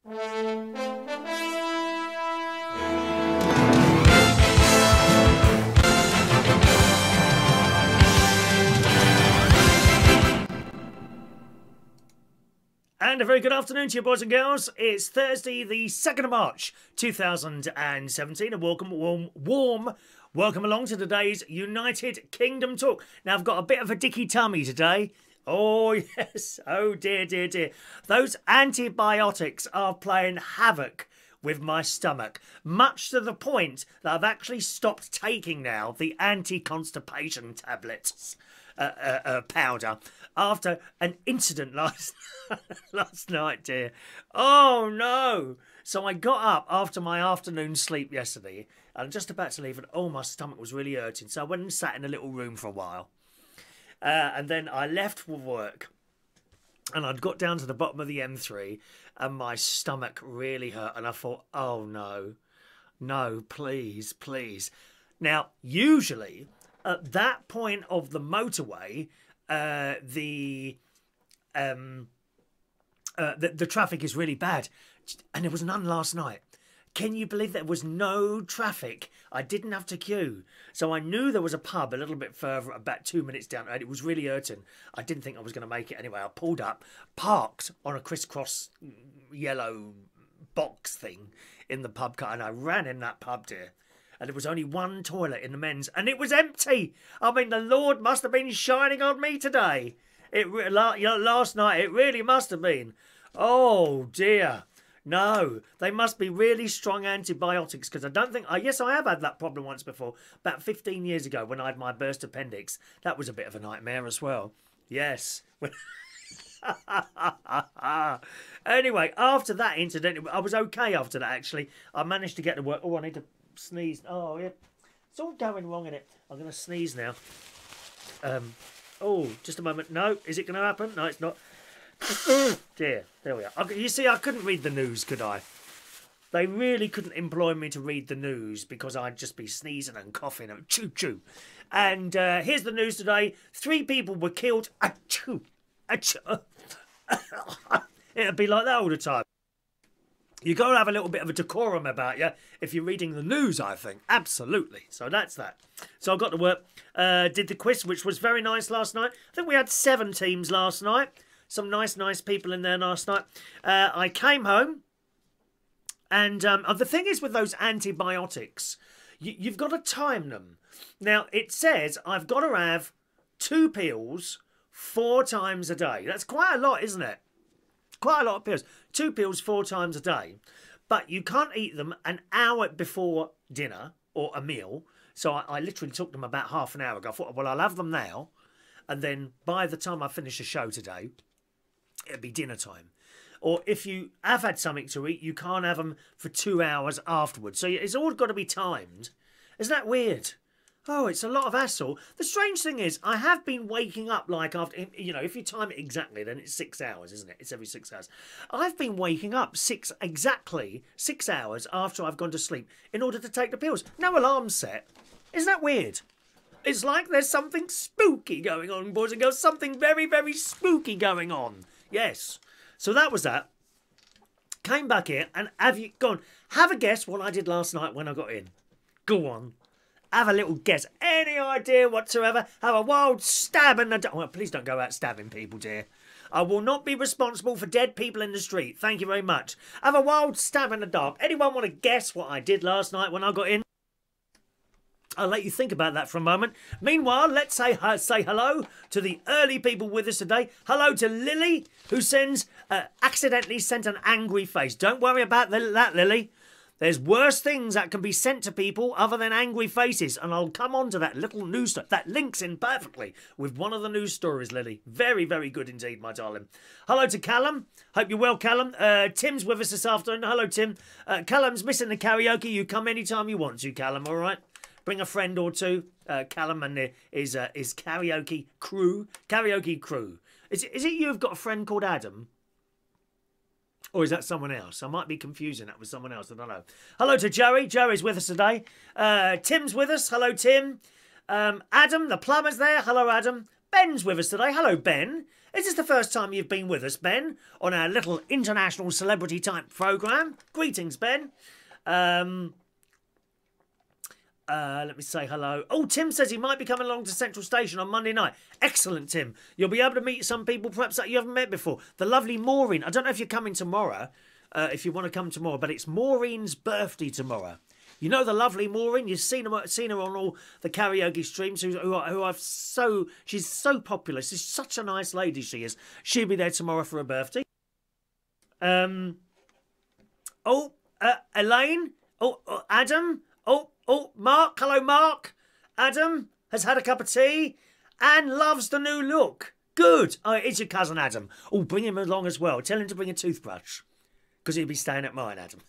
And a very good afternoon to you, boys and girls. It's Thursday, the 2nd of March, 2017, and warm welcome along to today's United Kingdom Talk. Now, I've got a bit of a dicky tummy today. Oh, yes. Oh, dear, dear, dear. Those antibiotics are playing havoc with my stomach, much to the point that I've actually stopped taking now the anti-constipation tablets powder after an incident last night, dear. Oh, no. So I got up after my afternoon sleep yesterday, and I'm just about to leave, and oh, my stomach was really hurting. So I went and sat in a little room for a while. And then I left for work, and I'd got down to the bottom of the M3, and my stomach really hurt. And I thought, oh, no, please, please. Now, usually, at that point of the motorway, the traffic is really bad. And there was none last night. Can you believe there was no traffic? I didn't have to queue. So I knew there was a pub a little bit further, about 2 minutes down, and it was really hurting. I didn't think I was going to make it anyway. I pulled up, parked on a crisscross yellow box thing in the pub car, and I ran in that pub, dear. And there was only one toilet in the men's, and it was empty. I mean, the Lord must have been shining on me today. Last night, it really must have been. Oh, dear. No, they must be really strong antibiotics, because I don't think... yes, I have had that problem once before, about 15 years ago when I had my burst appendix. That was a bit of a nightmare as well. Yes. Anyway, after that incident, I was okay after that, actually. I managed to get to work. Oh, I need to sneeze. Oh, yeah. It's all going wrong in it. I'm going to sneeze now. Oh, just a moment. No, is it going to happen? No, it's not. Dear, there we are. You see, I couldn't read the news, could I? They really couldn't employ me to read the news because I'd just be sneezing and coughing and choo-choo. And here's the news today. 3 people were killed. Achoo. Achoo. It'd be like that all the time. You've got to have a little bit of a decorum about you if you're reading the news, I think. Absolutely. So that's that. So I got to work. Did the quiz, which was very nice last night. I think we had 7 teams last night. Some nice people in there last night. I came home, and the thing is with those antibiotics, you've got to time them. Now, it says I've got to have 2 pills 4 times a day. That's quite a lot, isn't it? Quite a lot of pills. 2 pills 4 times a day. But you can't eat them an hour before dinner or a meal. So I literally took them about half an hour ago. I thought, well, I'll have them now. And then by the time I finish the show today, it'll be dinner time. Or if you have had something to eat, you can't have them for 2 hours afterwards. So it's all got to be timed. Isn't that weird? Oh, it's a lot of hassle. The strange thing is, I have been waking up like after, you know, if you time it exactly, then it's 6 hours, isn't it? It's every 6 hours. I've been waking up exactly 6 hours after I've gone to sleep in order to take the pills. No alarm set. Isn't that weird? It's like there's something spooky going on, boys and girls. Something very, very spooky going on. Yes. So that was that. Came back here and have a guess what I did last night when I got in. Go on. Have a little guess. Any idea whatsoever? Have a wild stab in the dark. Well, please don't go out stabbing people, dear. I will not be responsible for dead people in the street. Thank you very much. Have a wild stab in the dark. Anyone want to guess what I did last night when I got in? I'll let you think about that for a moment. Meanwhile, let's say hello to the early people with us today. Hello to Lily, who accidentally sent an angry face. Don't worry about that, Lily. There's worse things that can be sent to people other than angry faces. And I'll come on to that little news story. That links in perfectly with one of the news stories, Lily. Very, very good indeed, my darling. Hello to Callum. Hope you're well, Callum. Tim's with us this afternoon. Hello, Tim. Callum's missing the karaoke. You come anytime you want to, Callum, all right? Bring a friend or two. Callum and his karaoke crew. Karaoke crew. Is it you've got a friend called Adam? Or is that someone else? I might be confusing that with someone else. I don't know. Hello to Joey. Joey's with us today. Tim's with us. Hello, Tim. Adam, the plumber's there. Hello, Adam. Ben's with us today. Hello, Ben. Is this the first time you've been with us, Ben, on our little international celebrity type programme? Greetings, Ben. Let me say hello. Oh, Tim says he might be coming along to Central Station on Monday night. Excellent, Tim. You'll be able to meet some people perhaps that you haven't met before. The lovely Maureen. I don't know if you're coming tomorrow, if you want to come tomorrow, but it's Maureen's birthday tomorrow. You know the lovely Maureen? You've seen her on all the karaoke streams. She's so popular. She's such a nice lady, she is. She'll be there tomorrow for her birthday. Elaine. Adam. Mark. Hello, Mark. Adam has had a cup of tea and loves the new look. Good. Oh, it's your cousin Adam. Oh, bring him along as well. Tell him to bring a toothbrush because he'll be staying at mine, Adam.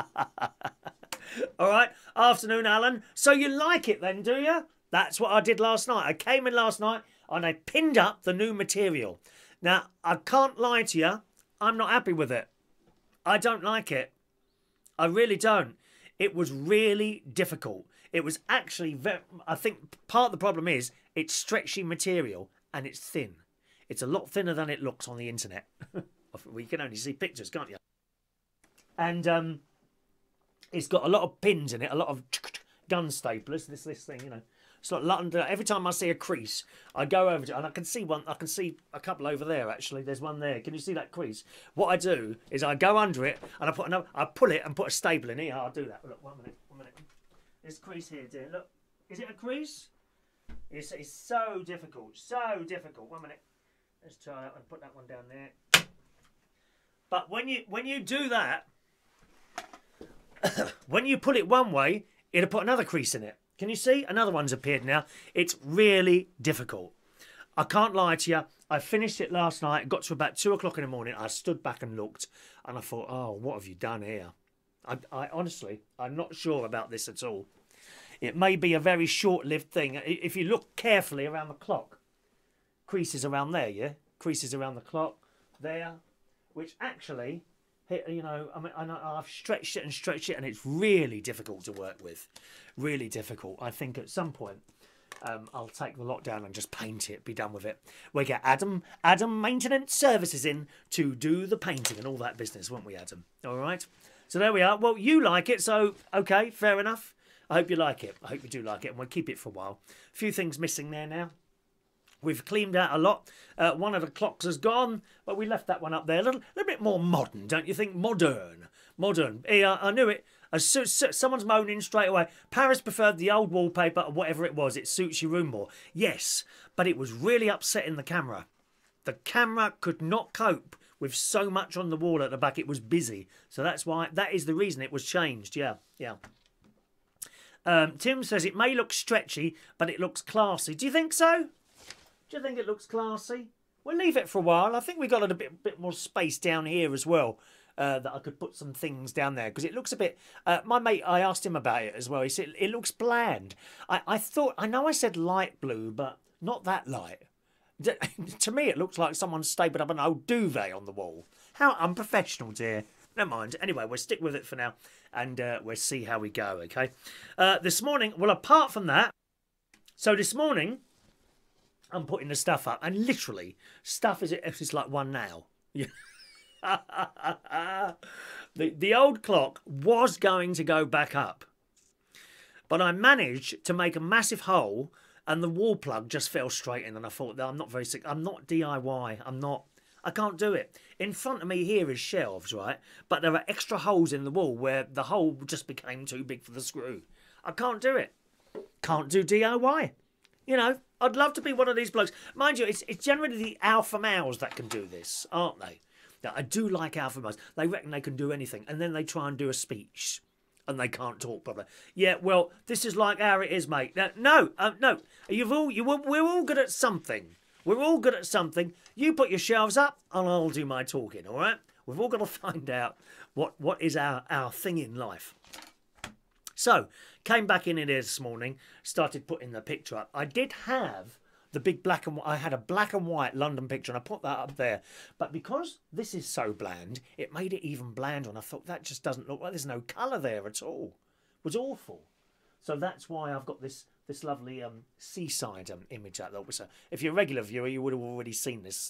All right. Afternoon, Alan. So you like it then, do you? That's what I did last night. I came in last night and I pinned up the new material. Now, I can't lie to you. I'm not happy with it. I don't like it. I really don't. It was really difficult. It was actually I think part of the problem is it's stretchy material and it's thin. It's a lot thinner than it looks on the internet. Well, you can only see pictures, can't you? And it's got a lot of pins in it, a lot of gun staplers. This thing, you know. It's like every time I see a crease, I go over to it, and I can see one. I can see a couple over there. Actually, there's one there. Can you see that crease? What I do is I go under it and I pull it and put a staple in it. I'll do that. Look, one minute. This crease here, dear. Look, is it a crease? It's so difficult. So difficult. 1 minute. Let's try that one. Put that one down there. But when you do that, when you pull it one way, it'll put another crease in it. Can you see? Another one's appeared now. It's really difficult. I can't lie to you. I finished it last night. It got to about 2 o'clock in the morning. I stood back and looked and I thought, oh, what have you done here? I honestly, I'm not sure about this at all. It may be a very short-lived thing. If you look carefully around the clock, creases around there, yeah? Creases around the clock, there, which actually, you know, I mean, I've stretched it and it's really difficult to work with. Really difficult. I think at some point I'll take the lot down and just paint it, be done with it. We get Adam Maintenance Services in to do the painting and all that business, won't we, Adam? All right. So there we are. Well, you like it, so okay, fair enough. I hope you like it. I hope you do like it, and we'll keep it for a while. A few things missing there now. We've cleaned out a lot. One of the clocks has gone, but we left that one up there. A little bit more modern, don't you think? Modern. Yeah, I knew it. Someone's moaning straight away. Paris preferred the old wallpaper or whatever it was. It suits your room more. Yes, but it was really upsetting the camera. The camera could not cope with so much on the wall at the back. It was busy. So that is the reason it was changed. Yeah. Tim says it may look stretchy, but it looks classy. Do you think so? Do you think it looks classy? We'll leave it for a while. I think we got a bit more space down here as well, that I could put some things down there, because it looks a bit... my mate, I asked him about it as well. He said it looks bland. I know I said light blue, but not that light. To me, it looks like someone stapled up an old duvet on the wall. How unprofessional, dear. Never mind. Anyway, we'll stick with it for now, and we'll see how we go, okay? This morning, well, apart from that, so this morning, I'm putting the stuff up, and literally, stuff is like one nail. The old clock was going to go back up, but I managed to make a massive hole, and the wall plug just fell straight in, and I thought, I'm not very sick. I'm not DIY. I can't do it. In front of me here is shelves, right? But there are extra holes in the wall where the hole just became too big for the screw. I can't do it. Can't do DIY. You know, I'd love to be one of these blokes. Mind you, it's generally the alpha males that can do this, aren't they? Now, I do like alpha males. They reckon they can do anything, and then they try and do a speech, and they can't talk properly. Yeah, well, this is like how it is, mate. No. We're all good at something. We're all good at something. You put your shelves up, and I'll do my talking, all right? We've all got to find out what is our thing in life. So, came back in here this morning, started putting the picture up. I did have the big black and white. I had a black and white London picture, and I put that up there. But because this is so bland, it made it even blander, and I thought that just doesn't look like there's no colour there at all. It was awful. So that's why I've got this this lovely seaside image out there. So if you're a regular viewer, you would have already seen this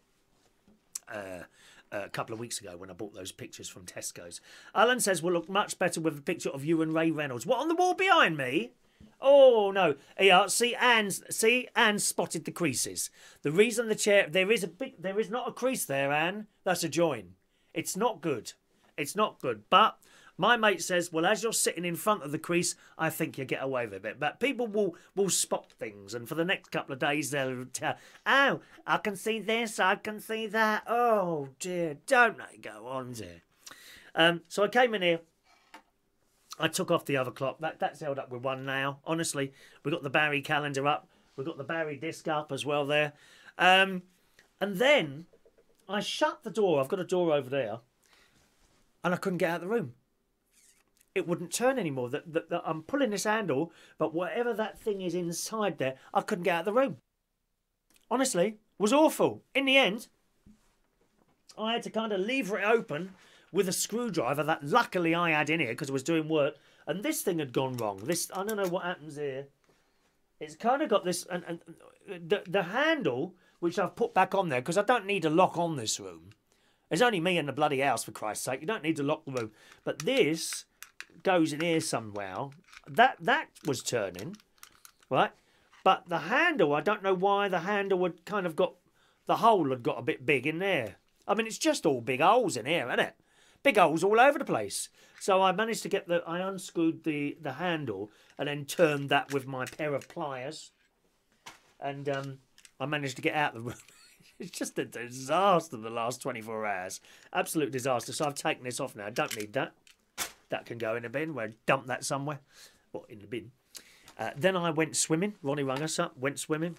a couple of weeks ago when I bought those pictures from Tesco's. Alan says, "Will look much better with a picture of you and Ray Reynolds." What, on the wall behind me? Oh no! Yeah, see, Anne spotted the creases. The reason the chair there is not a crease there, Anne. That's a join. It's not good. It's not good. But my mate says, well, as you're sitting in front of the crease, I think you get away with it. But people will spot things, and for the next couple of days they'll tell, "Oh, I can see this, I can see that." Oh dear, don't let it go on, dear. So I came in here. I took off the other clock. That's held up with one now. Honestly, we've got the Barry calendar up. We've got the Barry disc up as well there. And then I shut the door. I've got a door over there. And I couldn't get out of the room. It wouldn't turn anymore. I'm pulling this handle, but whatever that thing is inside there, I couldn't get out of the room. Honestly, it was awful. In the end, I had to kind of lever it open with a screwdriver that luckily I had in here because I was doing work, and this thing had gone wrong. I don't know what happens here. It's kind of got this, and the handle, which I've put back on there because I don't need a lock on this room. There's only me in the bloody house, for Christ's sake. You don't need to lock the room. But this goes in here somehow. That was turning, right? But the handle, I don't know why the handle had kind of got, the hole had got a bit big in there. I mean, it's just all big holes in here, isn't it? Big holes all over the place. So I managed to get I unscrewed the handle and then turned that with my pair of pliers. And I managed to get out of the room. It's just a disaster the last 24 hours. Absolute disaster. So I've taken this off now. I don't need that. That can go in a bin. We'll dump that somewhere. Or in the bin. Then I went swimming. Ronnie rang us up. Went swimming.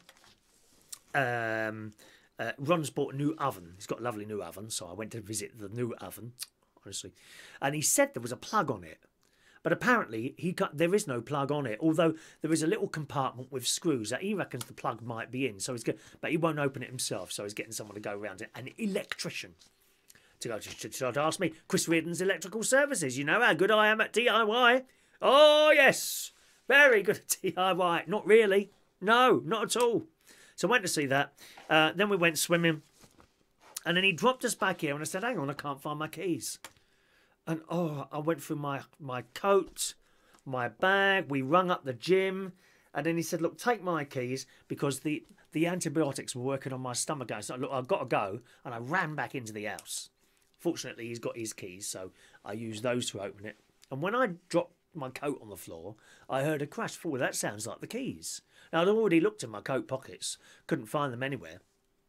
Ron's bought a new oven. He's got a lovely new oven. So I went to visit the new oven. Honestly. And he said there was a plug on it. But apparently there is no plug on it, although there is a little compartment with screws that he reckons the plug might be in. So but he won't open it himself, so he's getting someone to go around it, an electrician, to go to ask me. Chris Reardon's Electrical Services. You know how good I am at DIY. Oh yes, very good at DIY. Not really. No, not at all. So I went to see that. Then we went swimming, and then he dropped us back here, and I said, "Hang on, I can't find my keys." And I went through my coat, my bag. We rung up the gym. And then he said, "Look, take my keys," because the antibiotics were working on my stomach. I said, "Look, I've got to go." And I ran back into the house. Fortunately, he's got his keys, so I used those to open it. And when I dropped my coat on the floor, I heard a crash. Thought, "Well, that sounds like the keys." Now, I'd already looked in my coat pockets. Couldn't find them anywhere.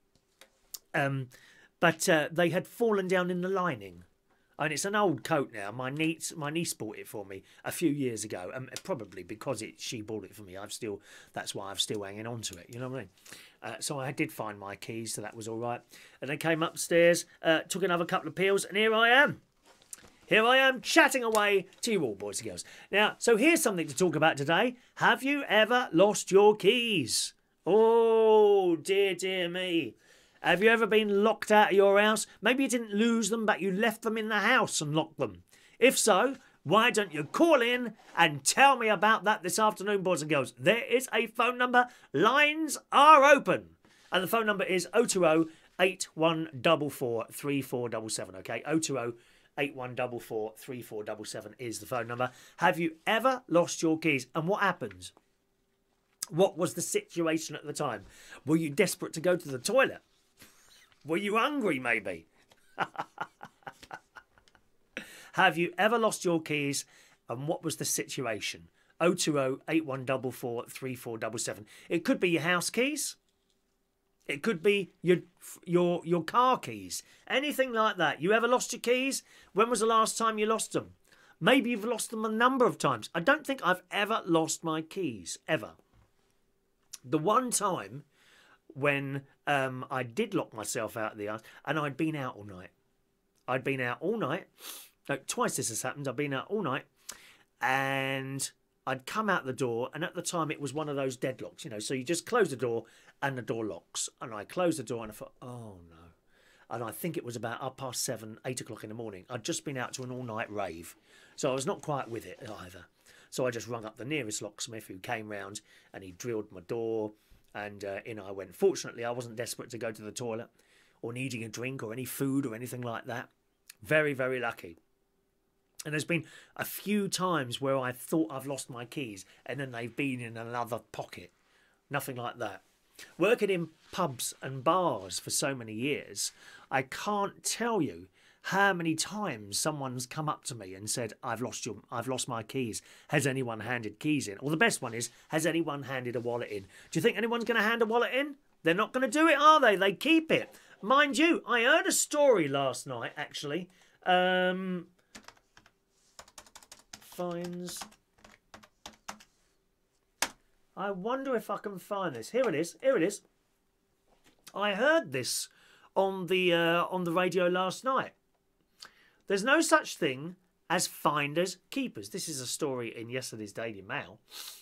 But they had fallen down in the lining. And it's an old coat now. My niece bought it for me a few years ago, and probably because she bought it for me, that's why I'm still hanging on to it. You know what I mean? So I did find my keys, so that was all right. And I came upstairs, took another couple of pills, and here I am. Here I am, chatting away to you all, boys and girls. Now, so here's something to talk about today. Have you ever lost your keys? Oh, dear, dear me. Have you ever been locked out of your house? Maybe you didn't lose them, but you left them in the house and locked them. If so, why don't you call in and tell me about that this afternoon, boys and girls? There is a phone number. Lines are open. And the phone number is 020 8144 3477, okay? 020 8144 3477 is the phone number. Have you ever lost your keys? And what happened? What was the situation at the time? Were you desperate to go to the toilet? Were you hungry, maybe? Have you ever lost your keys, and what was the situation? 020 8144 3477. It could be your house keys. It could be your car keys. Anything like that. You ever lost your keys? When was the last time you lost them? Maybe you've lost them a number of times. I don't think I've ever lost my keys, ever. The one time when I did lock myself out of the house, and I'd been out all night. I'd been out all night. No, twice this has happened. I've been out all night, and I'd come out the door, and at the time it was one of those deadlocks, you know, so you just close the door and the door locks. And I closed the door and I thought, oh no. And I think it was about 7:30, 8 o'clock in the morning. I'd just been out to an all-night rave, so I was not quite with it either. So I just rung up the nearest locksmith, who came round and he drilled my door, and in I went. Fortunately, I wasn't desperate to go to the toilet or needing a drink or any food or anything like that. Very, very lucky. And there's been a few times where I thought I've lost my keys and then they've been in another pocket. Nothing like that. Working in pubs and bars for so many years, I can't tell you how many times someone's come up to me and said, I've lost my keys. Has anyone handed keys in? Or the best one is, has anyone handed a wallet in? Do you think anyone's going to hand a wallet in? They're not going to do it, are they? They keep it. Mind you, I heard a story last night, actually. Fines. I wonder if I can find this. Here it is. Here it is. I heard this on the radio last night. There's no such thing as finders keepers. This is a story in yesterday's Daily Mail.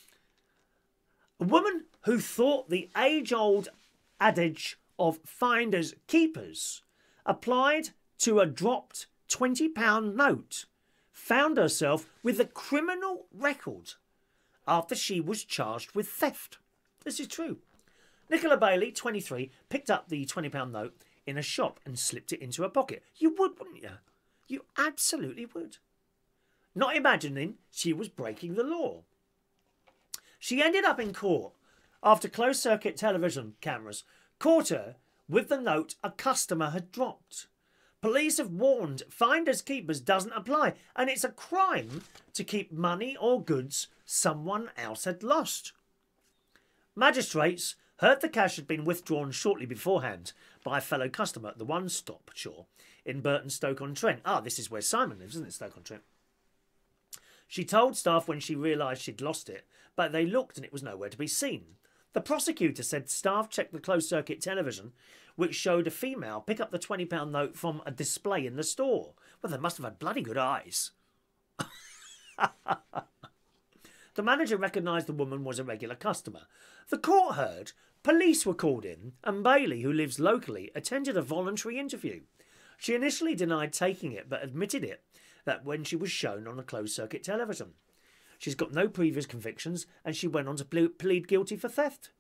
A woman who thought the age-old adage of finders keepers applied to a dropped £20 note found herself with a criminal record after she was charged with theft. This is true. Nicola Bailey, 23, picked up the £20 note in a shop and slipped it into her pocket. You would, wouldn't you? You absolutely would. Not imagining she was breaking the law. She ended up in court after closed-circuit television cameras caught her with the note a customer had dropped. Police have warned finders keepers doesn't apply, and it's a crime to keep money or goods someone else had lost. Magistrates heard the cash had been withdrawn shortly beforehand by a fellow customer at the One Stop Shop in Burton Stoke-on-Trent. Ah, this is where Simon lives, isn't it, Stoke-on-Trent? She told staff when she realised she'd lost it, but they looked and it was nowhere to be seen. The prosecutor said staff checked the closed-circuit television, which showed a female pick up the £20 note from a display in the store. Well, they must have had bloody good eyes. The manager recognised the woman was a regular customer. The court heard police were called in, and Bailey, who lives locally, attended a voluntary interview. She initially denied taking it, but admitted it that when she was shown on a closed-circuit television. She's got no previous convictions, and she went on to plead guilty for theft.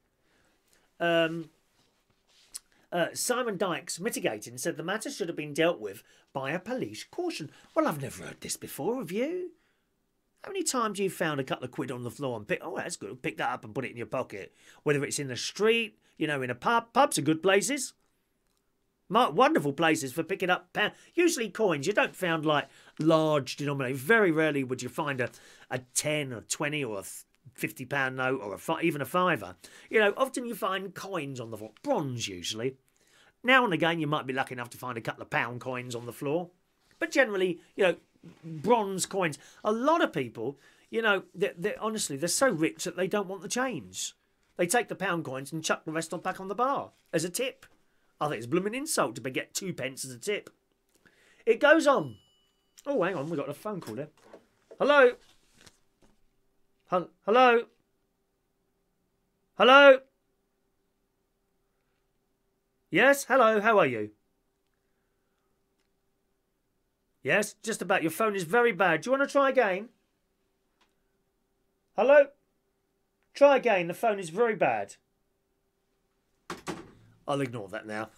Simon Dykes, mitigating, said the matter should have been dealt with by a police caution. Well, I've never heard this before, have you? How many times you've found a couple of quid on the floor and that's good, pick that up and put it in your pocket? Whether it's in the street, in a pub. Pubs are good places. Wonderful places for picking up usually coins. You don't find like large denominations. Very rarely would you find a 10 or 20 or a £50 note or even a fiver. Often you find coins on the floor. Bronze usually. Now and again you might be lucky enough to find a couple of pound coins on the floor. But generally, bronze coins. A lot of people, honestly, they're so rich that they don't want the change. They take the pound coins and chuck the rest back on the bar as a tip. I think it's a blooming insult to get 2 pence as a tip. It goes on. Oh, hang on, we got a phone call there. Hello? Hello? Hello? Yes, hello, how are you? Yes, just about. Your phone is very bad. Do you want to try again? Hello? Try again, the phone is very bad. I'll ignore that now.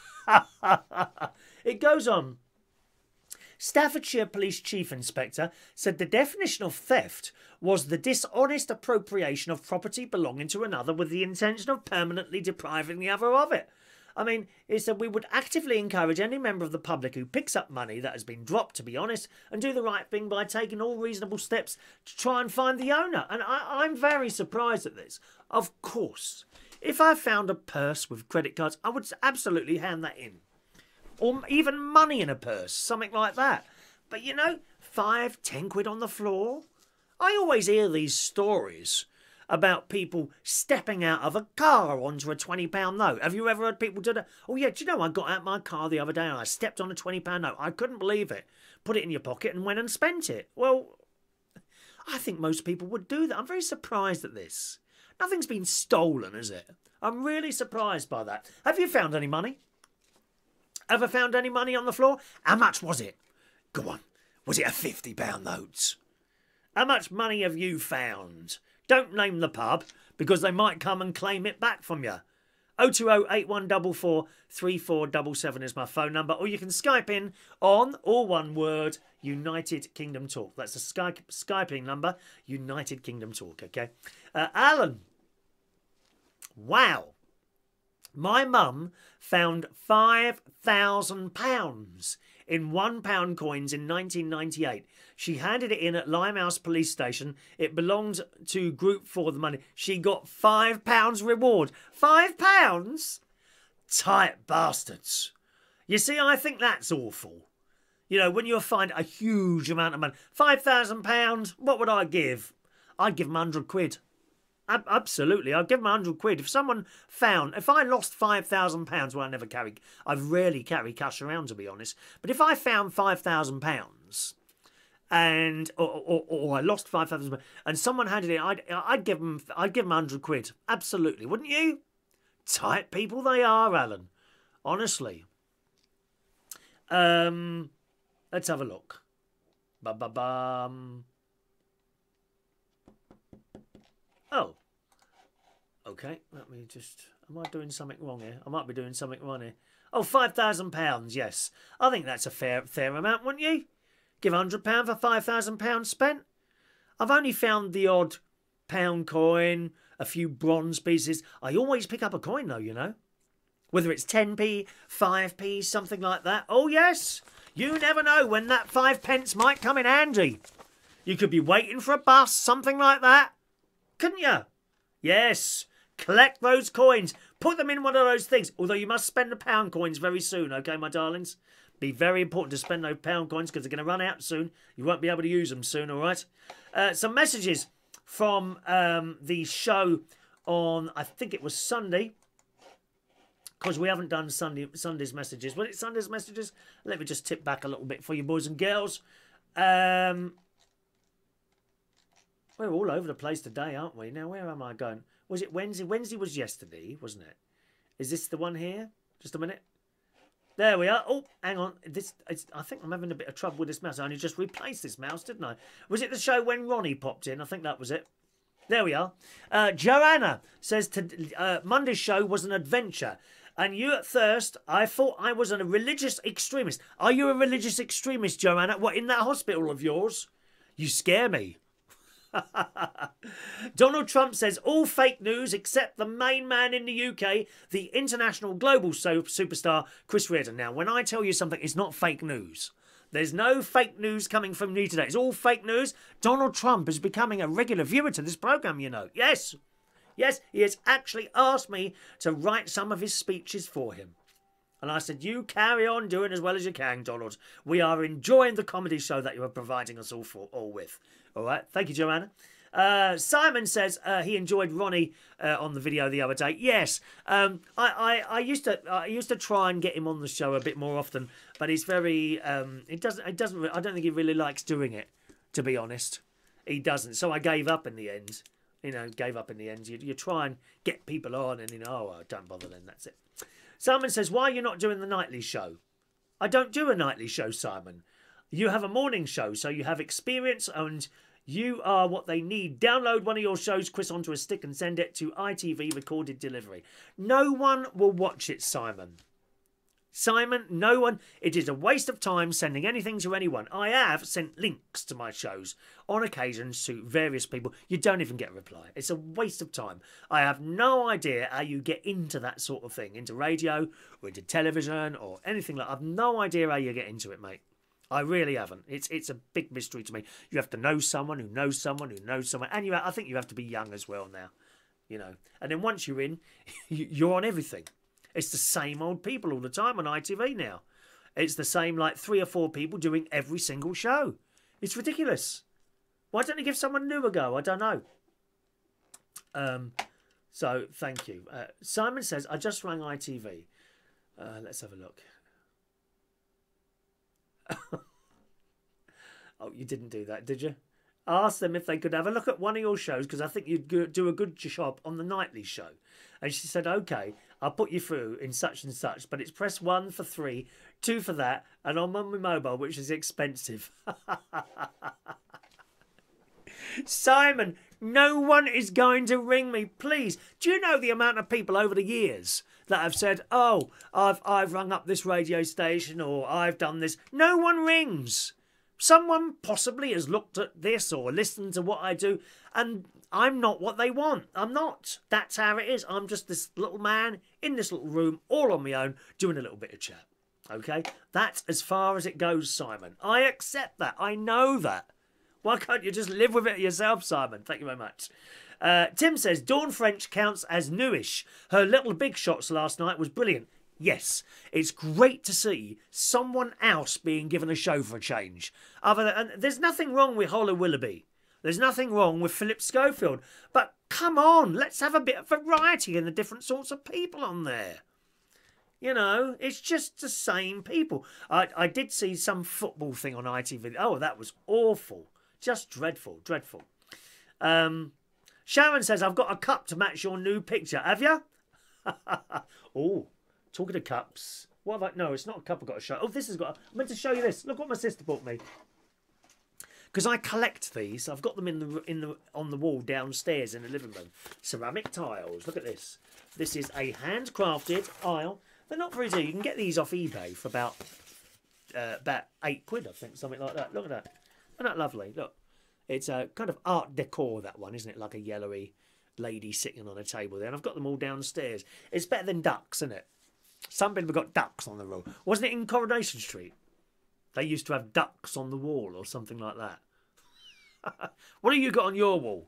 It goes on. Staffordshire Police Chief Inspector said the definition of theft was the dishonest appropriation of property belonging to another with the intention of permanently depriving the other of it. I mean, he said we would actively encourage any member of the public who picks up money that has been dropped to be honest and do the right thing by taking all reasonable steps to try and find the owner. And I'm very surprised at this. Of course, if I found a purse with credit cards, I would absolutely hand that in. Or even money in a purse, something like that. But 5, 10 quid on the floor? I always hear these stories about people stepping out of a car onto a £20 note. Have you ever heard people do that? Oh yeah, do you know, I got out my car the other day and I stepped on a £20 note. I couldn't believe it. Put it in your pocket and went and spent it. Well, I think most people would do that. I'm very surprised at this. Nothing's been stolen, is it? I'm really surprised by that. Have you found any money? Ever found any money on the floor? How much was it? Go on. Was it a £50 note? How much money have you found? Don't name the pub, because they might come and claim it back from you. 020-8144-3477 is my phone number, or you can Skype in on, all one word, United Kingdom Talk. That's the Skyping number, United Kingdom Talk, okay? Alan. Wow. My mum found £5,000 in £1 coins in 1998. She handed it in at Limehouse Police Station. It belonged to Group 4, the money. She got £5 reward. £5? Tight bastards. You see, I think that's awful. You know, when you find a huge amount of money. £5,000, what would I give? I'd give them £100. Absolutely, I'd give them £100. If someone found, if I lost £5,000, well, I rarely carry cash around, to be honest. But if I found £5,000 and or I lost £5,000 and someone handed it, I'd give them £100. Absolutely, wouldn't you? Tight people they are, Alan. Honestly. Let's have a look. Ba-ba-bum. Oh. Okay, let me just... Am I doing something wrong here? I might be doing something wrong here. Oh, £5,000, yes. I think that's a fair amount, wouldn't you? Give £100 for £5,000 spent? I've only found the odd pound coin, a few bronze pieces. I always pick up a coin, though, you know. Whether it's 10p, 5p, something like that. Oh, yes. You never know when that 5p might come in handy. You could be waiting for a bus, something like that. Couldn't you? Yes. Collect those coins. Put them in one of those things. Although you must spend the pound coins very soon, okay, my darlings? Be very important to spend those pound coins because they're going to run out soon. You won't be able to use them soon, all right? Some messages from the show on, I think it was Sunday, because we haven't done Sunday's messages. Was it Sunday's messages? Let me just tip back a little bit for you boys and girls. We're all over the place today, aren't we? Now, where am I going? Was it Wednesday? Wednesday was yesterday, wasn't it? Is this the one here? Just a minute. There we are. Oh, hang on. I think I'm having a bit of trouble with this mouse. I only just replaced this mouse, didn't I? Was it the show when Ronnie popped in? I think that was it. There we are. Joanna says, Monday's show was an adventure. And you at first, I thought I was a religious extremist. Are you a religious extremist, Joanna? What, in that hospital of yours? You scare me. Donald Trump says all fake news except the main man in the UK, the international global superstar Chris Reardon. Now, when I tell you something, it's not fake news. There's no fake news coming from me today. It's all fake news. Donald Trump is becoming a regular viewer to this programme, you know. Yes. Yes, he has actually asked me to write some of his speeches for him. And I said, you carry on doing as well as you can, Donald. We are enjoying the comedy show that you are providing us all with. All right. Thank you, Joanna. Simon says he enjoyed Ronnie on the video the other day. Yes. I used to try and get him on the show a bit more often, but he's very I don't think he really likes doing it, to be honest. He doesn't. So I gave up in the end. You know, You try and get people on and, you know, oh, don't bother then, that's it. Simon says, why are you not doing the nightly show? I don't do a nightly show, Simon. You have a morning show, so you have experience and you are what they need. Download one of your shows, Chris, onto a stick and send it to ITV recorded delivery. No one will watch it, Simon. Simon, no one. It is a waste of time sending anything to anyone. I have sent links to my shows on occasions to various people. You don't even get a reply. It's a waste of time. I have no idea how you get into that sort of thing, into radio or into television or anything like that. I've no idea how you get into it, mate. I really haven't. It's a big mystery to me. You have to know someone who knows someone who knows someone. And I think you have to be young as well now, you know. And then once you're in, you're on everything. It's the same old people all the time on ITV now. It's the same, like, 3 or 4 people doing every single show. It's ridiculous. Why don't you give someone new a go? I don't know. So, thank you. Simon says, I just rang ITV. Let's have a look. Oh, you didn't do that, did you? Ask them if they could have a look at one of your shows, because I think you'd do a good job on the nightly show. And she said, OK, I'll put you through in such and such, but it's press 1 for 3, 2 for that, and I'm on my mobile, which is expensive. Simon, no one is going to ring me, please. Do you know the amount of people over the years that have said, oh, I've rung up this radio station or I've done this? No one rings. Someone possibly has looked at this or listened to what I do, and I'm not what they want. I'm not. That's how it is. I'm just this little man in this little room, all on my own, doing a little bit of chat. Okay? That's as far as it goes, Simon. I accept that. I know that. Why can't you just live with it yourself, Simon? Thank you very much. Tim says, Dawn French counts as newish. Her little big shots last night was brilliant. Yes, it's great to see someone else being given a show for a change. And there's nothing wrong with Hollow Willoughby. There's nothing wrong with Philip Schofield. But come on, let's have a bit of variety in the different sorts of people on there. You know, it's just the same people. I did see some football thing on ITV. Oh, that was awful. Just dreadful, dreadful. Sharon says, I've got a cup to match your new picture. Have you? Oh, talking of cups. What have I... No, it's not a cup I've got to show. Oh, this has got... I meant to show you this. Look what my sister bought me. Because I collect these. I've got them on the wall downstairs in the living room. Ceramic tiles. Look at this. This is a handcrafted aisle. They're not very dear. You can get these off eBay for about £8, I think, something like that. Look at that. Isn't that lovely? Look. It's a kind of art decor, that one, isn't it? Like a yellowy lady sitting on a table there. And I've got them all downstairs. It's better than ducks, isn't it? Some people have got ducks on the wall. Wasn't it in Coronation Street? They used to have ducks on the wall or something like that. What have you got on your wall?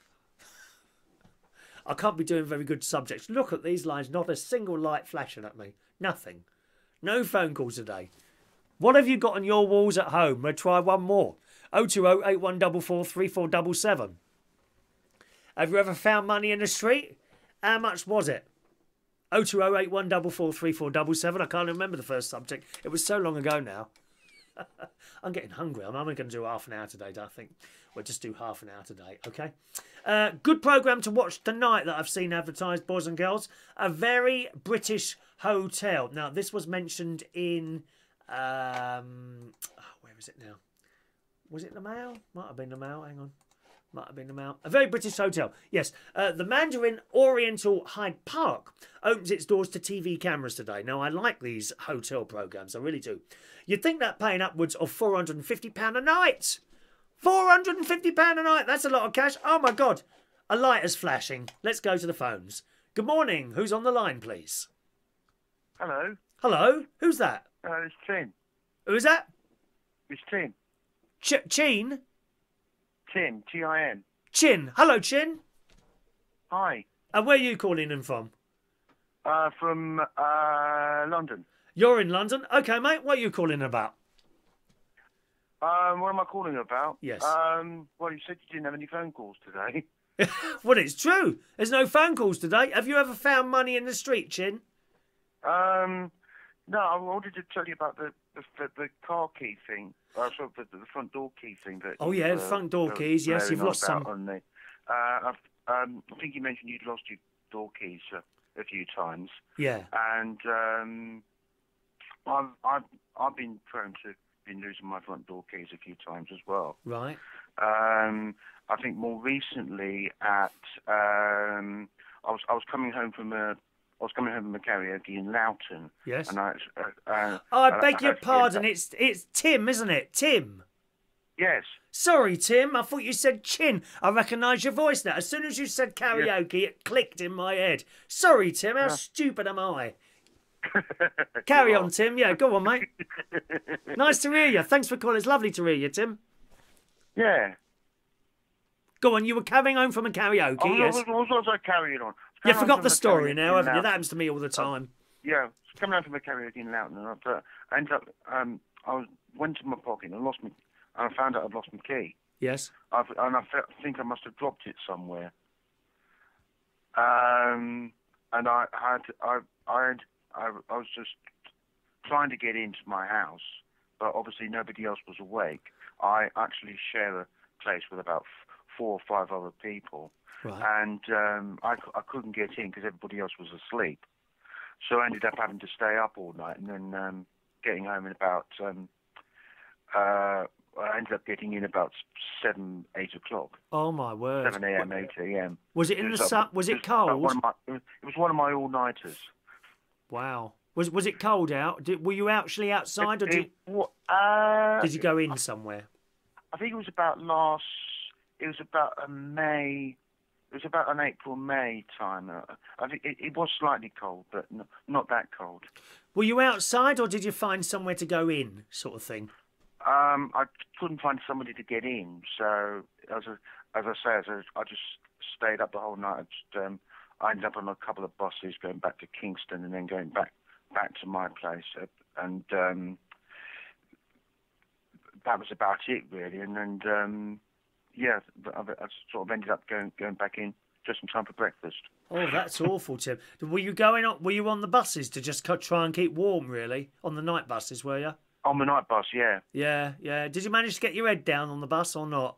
I can't be doing very good subjects. Look at these lines. Not a single light flashing at me. Nothing. No phone calls today. What have you got on your walls at home? We'll try one more. 020 8144 3477. Have you ever found money in the street? How much was it? 020 8144 3477. I can't remember the first subject. It was so long ago now. I'm getting hungry. I'm only going to do half an hour today, I think. We'll just do half an hour today, okay? Good programme to watch tonight that I've seen advertised, boys and girls. A very British hotel. Now, this was mentioned in... where is it now? Was it the Mail? Might have been the Mail. Hang on. Might have been the Mail. A very British hotel. Yes. The Mandarin Oriental Hyde Park opens its doors to TV cameras today. Now, I like these hotel programmes. I really do. You'd think that paying upwards of £450 a night. £450 a night. That's a lot of cash. Oh, my God. A light is flashing. Let's go to the phones. Good morning. Who's on the line, please? Hello. Hello? Who's that? It's Tim. Who is that? It's Tim. Chin? Tim, T-I-N. Chin. Hello, Chin. Hi. And where are you calling in from? From London. You're in London? Okay, mate. What are you calling about? What am I calling about? Yes. Well, you said you didn't have any phone calls today. Well, it's true. There's no phone calls today. Have you ever found money in the street, Chin? No, I wanted to tell you about the car key thing. Sort of the front door key thing. That oh, yeah, the front door keys. Yes, you've lost some. I think you mentioned you'd lost your door keys a few times. Yeah. And I've been prone to losing my front door keys a few times as well. Right. I think more recently I was coming home from a karaoke in Loughton. Yes. And I beg your pardon. It's Tim, isn't it? Tim. Yes. Sorry, Tim. I thought you said Chin. I recognise your voice now. As soon as you said karaoke, It clicked in my head. Sorry, Tim. How stupid am I? Carry on, Tim. Yeah, go on, mate. Nice to hear you. Thanks for calling. It's lovely to hear you, Tim. Yeah. Go on. You were coming home from a karaoke, yes. What was I carrying on? You forgot the story now, haven't you? That happens to me all the time. Yeah, I was coming home from a karaoke in Loughton, and I ended up, went to my pocket and I found out I'd lost my key. Yes. I think I must have dropped it somewhere. And I was just trying to get into my house, but obviously nobody else was awake. I actually share a place with about 4 or 5 other people. Right. And I couldn't get in because everybody else was asleep. So I ended up having to stay up all night and then getting home in about... I ended up getting in about 7, 8 o'clock. Oh my word! 7 a.m., 8 a.m. Was it in the sun? Was it cold? It was one of my all-nighters. Wow. Was it cold out? Were you actually outside, or did you go in somewhere? I think it was about It was about a May. It was about an April-May time. I think it was slightly cold, but not that cold. Were you outside, or did you find somewhere to go in, sort of thing? I couldn't find somebody to get in, so I just stayed up the whole night. I ended up on a couple of buses going back to Kingston and then going back to my place, and that was about it really. And then I sort of ended up going back in just in time for breakfast. Oh, that's awful, Tim. Were you on the buses to just try and keep warm, really? On the night buses, were you? On the night bus, yeah. Yeah. Did you manage to get your head down on the bus or not?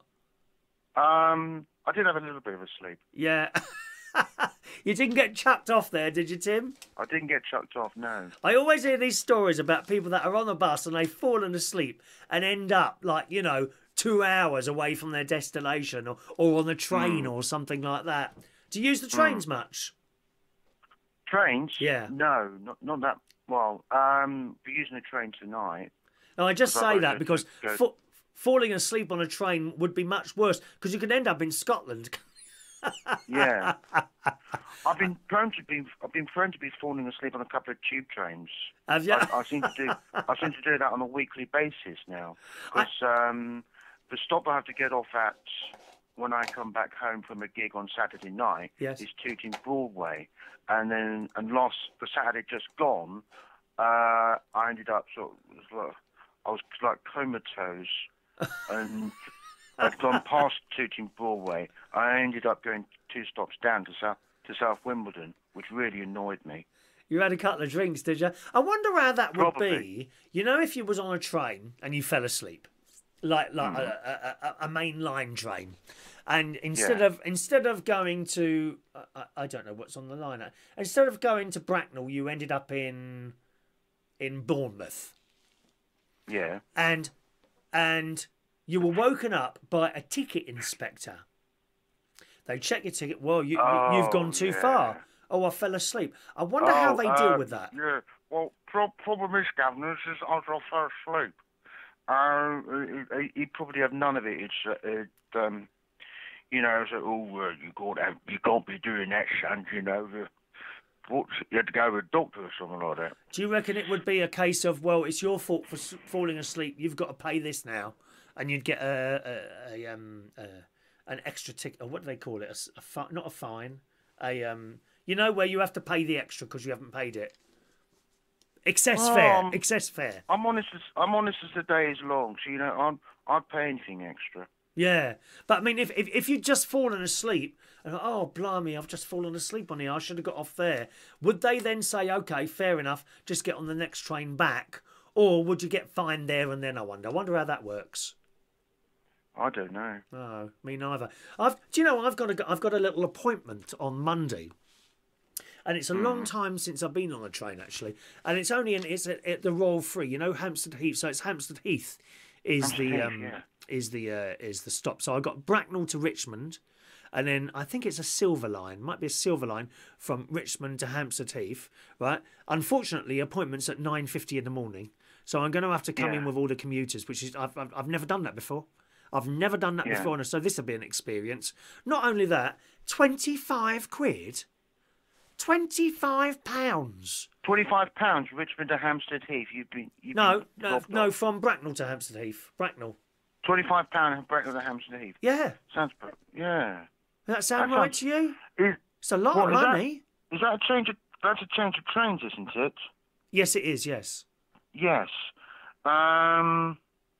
I did have a little bit of a sleep. Yeah. You didn't get chucked off there, did you, Tim? I didn't get chucked off, no. I always hear these stories about people that are on a bus and they've fallen asleep and end up, 2 hours away from their destination or on a train or something like that. Do you use the trains much? Trains? Yeah. No, not that. Well, we're using a train tonight. No, I just say that because falling asleep on a train would be much worse because you could end up in Scotland. Yeah. I've been prone to be falling asleep on a couple of tube trains. Have you? I seem to do that on a weekly basis now. Because the stop I have to get off at when I come back home from a gig on Saturday night is Tooting Broadway, and the Saturday just gone, I ended up I was like comatose, and I'd gone past Tooting Broadway. I ended up going 2 stops down to South Wimbledon, which really annoyed me. You had a couple of drinks, did you? I wonder how that would Probably. be. If you was on a train and you fell asleep, like a main line train, and instead of going to I don't know what's on the line. Instead of going to Bracknell, you ended up in Bournemouth. Yeah. And you were woken up by a ticket inspector. They check your ticket. Well, you've gone too far. Oh, I fell asleep. I wonder how they deal with that. Yeah. Well, problem is, Governor, is after I fell asleep. He'd probably have none of it. It's you can't be doing that, son. You had to go to a doctor or something like that. Do you reckon it would be a case of, well, it's your fault for falling asleep. You've got to pay this now, and you'd get an extra ticket, or what do they call it? Not a fine. Where you have to pay the extra because you haven't paid it. Excess fare. I'm honest as the day is long, so I'd pay anything extra. Yeah, but I mean, if you'd just fallen asleep, and oh blimey, I've just fallen asleep on here, I should have got off there. Would they then say, okay, fair enough, just get on the next train back, or would you get fined there and then? I wonder how that works. I don't know. No, me neither. I've got a little appointment on Monday. And it's a long time since I've been on a train, actually. And it's only at the Royal Free, Hampstead Heath. So it's Hampstead Heath is the stop. So I got Bracknell to Richmond, and then I think it's a Silver Line. Might be a Silver Line from Richmond to Hampstead Heath, right? Unfortunately, appointment's at 9:50 in the morning. So I'm going to have to come in with all the commuters, which is I've never done that before. I've never done that before, and so this will be an experience. Not only that, 25 quid. £25. £25, Richmond to Hampstead Heath. No, from Bracknell to Hampstead Heath. Bracknell. £25 Bracknell to Hampstead Heath. Yeah. Sounds yeah. Does that sound right to you? It's a lot of money. Is that a change of? That's a change of trains, isn't it? Yes, it is. Yes. Yes. Yeah.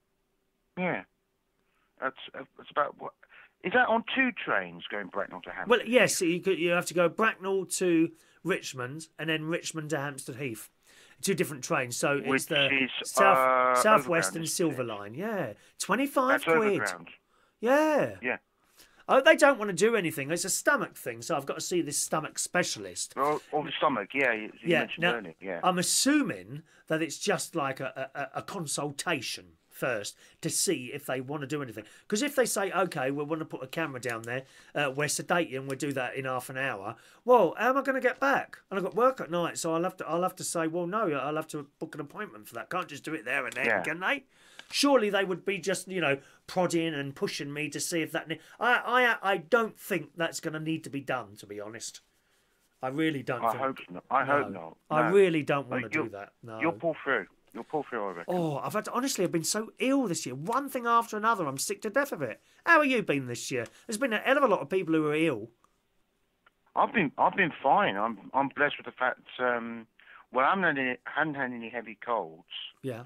That's about what. Is that on 2 trains going Bracknell to Hampstead? Well, yes. You have to go Bracknell to Richmond and then Richmond to Hampstead Heath. 2 different trains. So it's the South West and Silver Line. Yeah, 25 quid. Overground. Yeah. Yeah. Oh, they don't want to do anything. It's a stomach thing, so I've got to see this stomach specialist. Or the stomach, you mentioned earlier. Yeah. I'm assuming that it's just like a consultation first to see if they want to do anything. Because if they say, okay, we want to put a camera down there, we're sedating, we'll do that in half an hour. Well, how am I going to get back? And I've got work at night, so I'll have to say, well, no, I'll have to book an appointment for that. Can't just do it there and then, can they? Surely they would be just, prodding and pushing me to see if that... I don't think that's going to need to be done, to be honest. I really don't think... I hope not. I hope not. No. I really don't want to do that. No. You'll pull through. You'll pull through, I reckon. Oh, I've been so ill this year. One thing after another. I'm sick to death of it. How have you been this year? There's been a hell of a lot of people who are ill. I've been fine. I'm blessed with the fact. Well, I hadn't had any heavy colds. Yeah.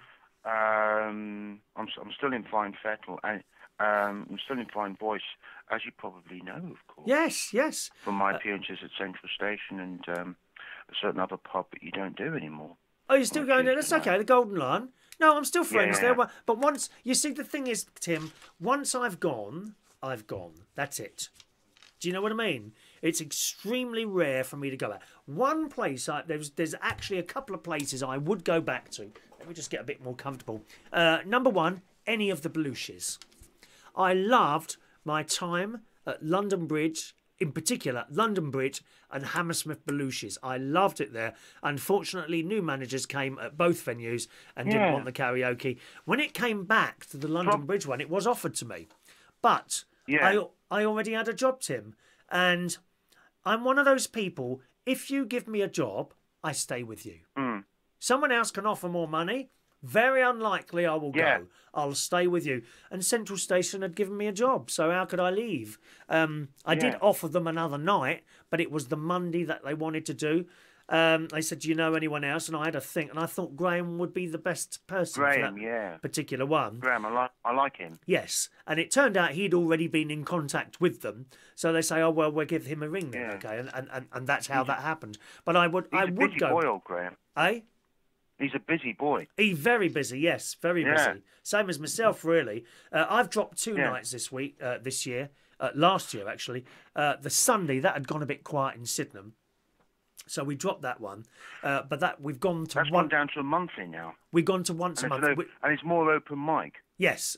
I'm still in fine fettle, and I'm still in fine voice, as you probably know, of course. Yes. From my appearances at Central Station and a certain other pub that you don't do anymore. Oh, you're still going there? That's okay, the Golden Lion. No, I'm still friends there. But once, you see, the thing is, Tim, once I've gone. That's it. Do you know what I mean? It's extremely rare for me to go out. One place, there's actually a couple of places I would go back to. Let me just get a bit more comfortable. Number one, any of the Belushes. I loved my time at London Bridge, in particular, London Bridge and Hammersmith Belushes. I loved it there. Unfortunately, new managers came at both venues and didn't want the karaoke. When it came back to the London Bridge one, it was offered to me. But I already had a job, Tim. And I'm one of those people, if you give me a job, I stay with you. Someone else can offer more money. Very unlikely I will go. I'll stay with you. And Central Station had given me a job, so how could I leave? I did offer them another night, but it was the Monday that they wanted to do. They said, do you know anyone else? And I had a think, and I thought Graham would be the best person for that particular one. Graham, I like him. Yes, and it turned out he'd already been in contact with them. So they say, oh, well, we'll give him a ring then, okay? And that's how that happened. But I would go. Busy boy, old Graham. Eh? He's a busy boy. He's very busy, yes, very busy. Same as myself, really. I've dropped two nights this year, last year actually. The Sunday, that had gone a bit quiet in Sydenham, so we dropped that one. But that we've gone to That's gone down to a monthly now. We've gone to once a month, and it's more open mic. Yes,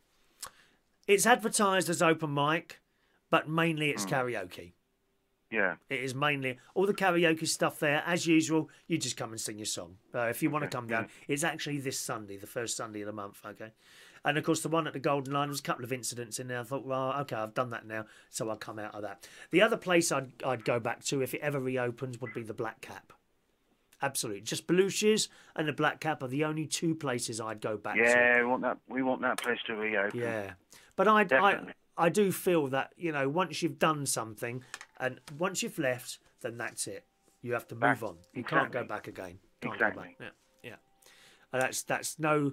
it's advertised as open mic, but mainly it's karaoke. Yeah. It is mainly all the karaoke stuff there. As usual, you just come and sing your song. If you want to come down, it's actually this Sunday, the first Sunday of the month, okay? And, of course, the one at the Golden Lion, was a couple of incidents in there. I thought, well, okay, I've done that now, so I'll come out of that. The other place I'd go back to, if it ever reopens, would be the Black Cap. Absolutely. Just Belushes and the Black Cap are the only two places I'd go back to. Yeah, we want that place to reopen. Yeah. But I do feel that, once you've done something and once you've left, then that's it. You have to move on. You can't go back again. Exactly. Yeah. And that's no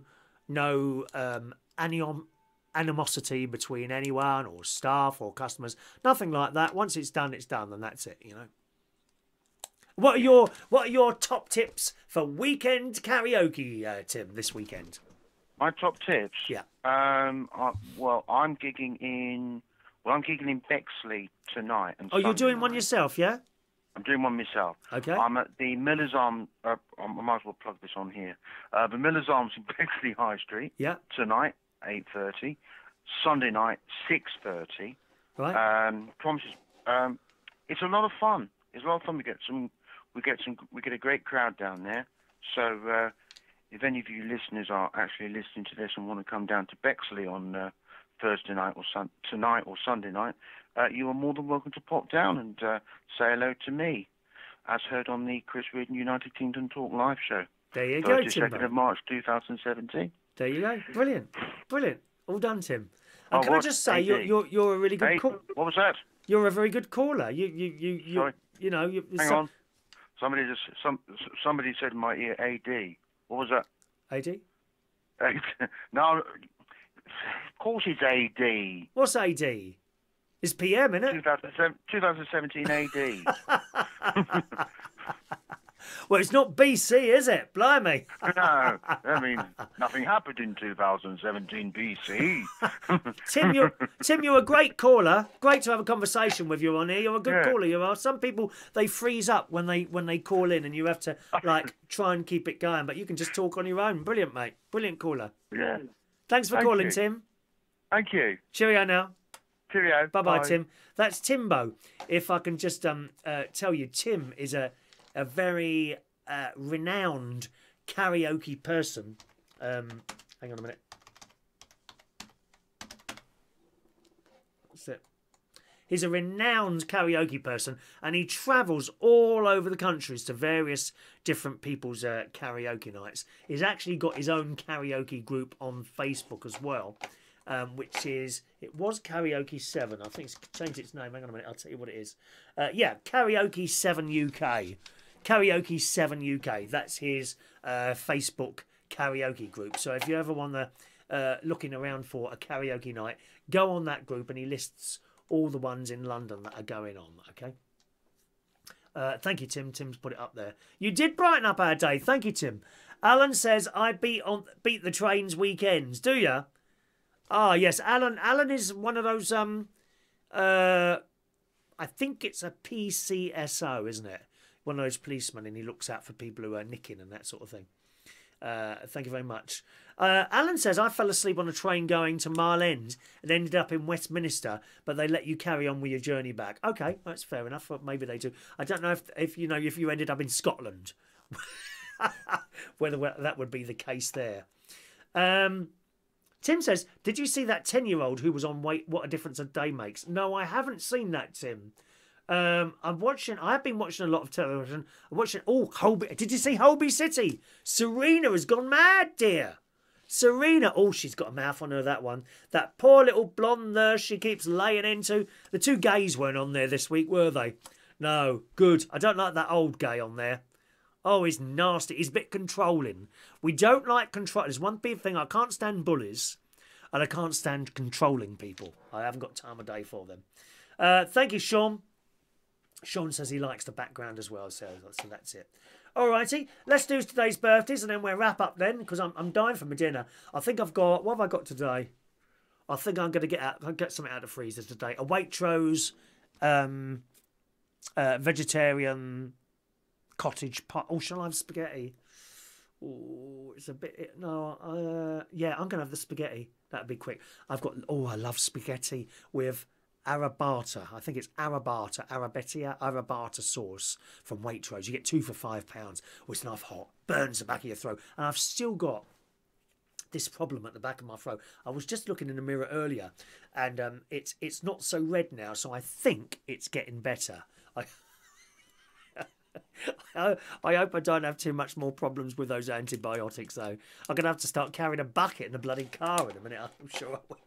animosity between anyone or staff or customers. Nothing like that. Once it's done, and that's it, What are your top tips for weekend karaoke, Tim, this weekend? My top tips? Yeah. I'm gigging in Bexley tonight. And you're doing one yourself, yeah? I'm doing one myself. Okay. I'm at the Miller's Arms. I might as well plug this on here. The Miller's Arms in Bexley High Street. Yeah. Tonight, 8:30. Sunday night, 6:30. Right. Promises. It's a lot of fun. It's a lot of fun. We get a great crowd down there. So if any of you listeners are actually listening to this and want to come down to Bexley on Thursday night or tonight or Sunday night, you are more than welcome to pop down and say hello to me, as heard on the Chris Reardon United Kingdom Talk live show. There you go, Tim. 2nd of March 2017. There you go. Brilliant. All done, Tim. And can I just say, you're a really good caller. What was that? You're a very good caller. Sorry. Hang on. Somebody said in my ear, AD. What was that? AD? No, of course it's AD. What's AD? It's PM, isn't it? 2017 AD. Well, it's not BC, is it? Blimey. No, I mean, nothing happened in 2017 BC. Tim, you're a great caller. Great to have a conversation with you on here. You're a good caller. You are. Some people, they freeze up when they call in, and you have to try and keep it going. But you can just talk on your own. Brilliant, mate. Brilliant caller. Yeah. Thanks for calling, Tim. Thank you. Cheerio now. Cheerio. Bye-bye, Tim. That's Timbo. If I can just tell you, Tim is a very renowned karaoke person. Hang on a minute. What's it? He's a renowned karaoke person, and he travels all over the countries to various different people's karaoke nights. He's actually got his own karaoke group on Facebook as well, which is, it was Karaoke 7. I think it's changed its name. Hang on a minute, I'll tell you what it is. Yeah, Karaoke 7 UK. Karaoke 7 UK. That's his Facebook karaoke group. So if you ever want to looking around for a karaoke night, go on that group, and he lists all the ones in London that are going on, okay? Thank you, Tim. Tim's put it up there. You did brighten up our day. Thank you, Tim. Alan says, I beat the trains weekends. Do you? Ah, yes. Alan is one of those, I think it's a PCSO, isn't it? One of those policemen, and he looks out for people who are nicking and that sort of thing. Thank you very much. Alan says, I fell asleep on a train going to Mile End and ended up in Westminster, but they let you carry on with your journey back. Okay, that's fair enough. Maybe they do. I don't know if you ended up in Scotland, whether that would be the case there. Tim says, did you see that 10-year-old who was on Wait What a Difference a Day Makes? No, I haven't seen that, Tim. I have been watching a lot of television. I'm watching, did you see Holby City? Serena has gone mad, dear. Serena, she's got a mouth on her, that one. That poor little blonde nurse she keeps laying into. The two gays weren't on there this week, were they? No, good. I don't like that old gay on there. Oh, he's nasty. He's a bit controlling. We don't like control. There's one big thing. I can't stand bullies, and I can't stand controlling people. I haven't got time of day for them. Thank you, Sean. Sean says he likes the background as well, so that's it. Alrighty, let's do today's birthdays, and then we'll wrap up then, because I'm dying for my dinner. I think I've got, what have I got today? I think I'm going to get something out of the freezer today. A Waitrose vegetarian cottage pot. Oh, shall I have spaghetti? Oh, it's a bit, yeah, I'm going to have the spaghetti. That'd be quick. I love spaghetti with arrabbiata. I think it's arrabbiata sauce from Waitrose. You get 2 for £5. Oh, it's enough hot. Burns the back of your throat. And I've still got this problem at the back of my throat. I was just looking in the mirror earlier, and it's not so red now, so I think it's getting better. I hope I don't have too much more problems with those antibiotics, though. I'm going to have to start carrying a bucket in a bloody car in a minute. I'm sure I will.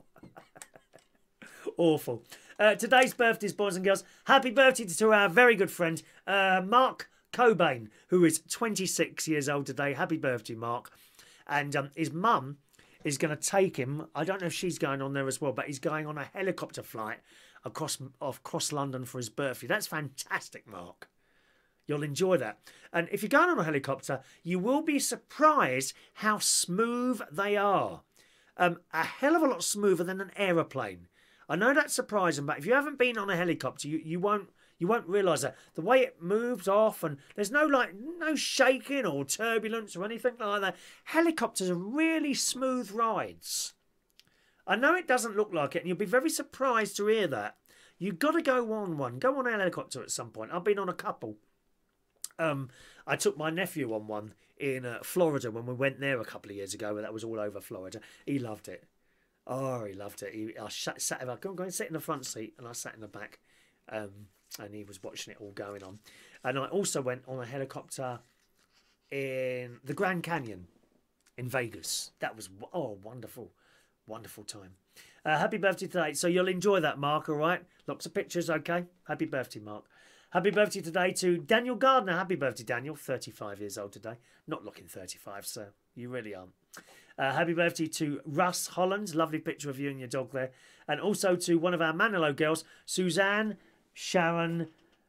Awful. Today's birthdays, boys and girls. Happy birthday to our very good friend, Mark Cobain, who is 26 years old today. Happy birthday, Mark. And his mum is going to take him. I don't know if she's going on there as well, but he's going on a helicopter flight across London for his birthday. That's fantastic, Mark. You'll enjoy that. And if you're going on a helicopter, you will be surprised how smooth they are. A hell of a lot smoother than an aeroplane. I know that's surprising, but if you haven't been on a helicopter, you won't realise that. The way it moves off, and there's no shaking or turbulence or anything like that. Helicopters are really smooth rides. I know it doesn't look like it, and you'll be very surprised to hear that. You've got to go on one. Go on a helicopter at some point. I've been on a couple. I took my nephew on one in Florida when we went there a couple of years ago, and that was all over Florida. He loved it. Oh, he loved it. I go and sit in the front seat, and I sat in the back, and he was watching it all going on. And I also went on a helicopter in the Grand Canyon in Vegas. That was wonderful, wonderful time. Happy birthday today. So you'll enjoy that, Mark. All right, lots of pictures. Okay, happy birthday, Mark. Happy birthday today to Daniel Gardner. Happy birthday, Daniel. 35 years old today. Not looking 35, so you really aren't. Happy birthday to Russ Holland. Lovely picture of you and your dog there. And also to one of our Manilow girls, Suzanne Sharon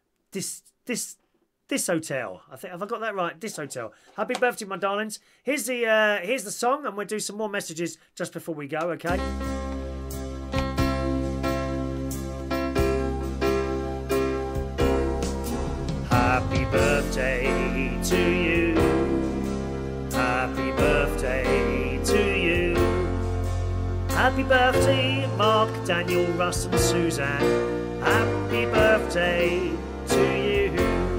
Dishotel. I think, have I got that right? Dishotel. Happy birthday, my darlings. Here's the song, and we'll do some more messages just before we go, okay? Happy birthday to you. Happy birthday to you. Happy birthday, Mark, Daniel, Russ and Suzanne. Happy birthday to you.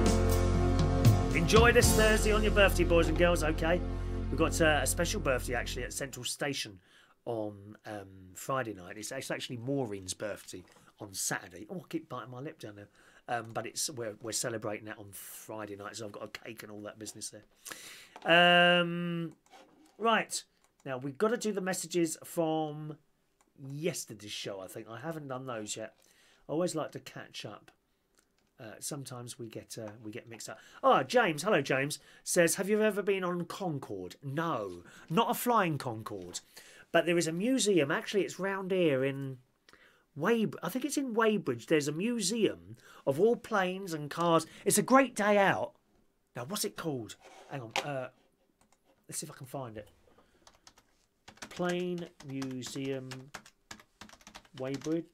Enjoy this Thursday on your birthday, boys and girls, okay? We've got a special birthday, actually, at Central Station on Friday night. It's actually Maureen's birthday on Saturday. Oh, I keep biting my lip down there. But we're celebrating that on Friday night, so I've got a cake and all that business there. Right. Now, we've got to do the messages from yesterday's show, I think. I haven't done those yet. I always like to catch up. Sometimes we get mixed up. Oh, James, hello James, says, have you ever been on Concorde? No, not a flying Concorde. But there is a museum. Actually, it's round here in I think it's in Weybridge. There's a museum of all planes and cars. It's a great day out. Now, what's it called? Hang on. Let's see if I can find it. Plane Museum, Weybridge.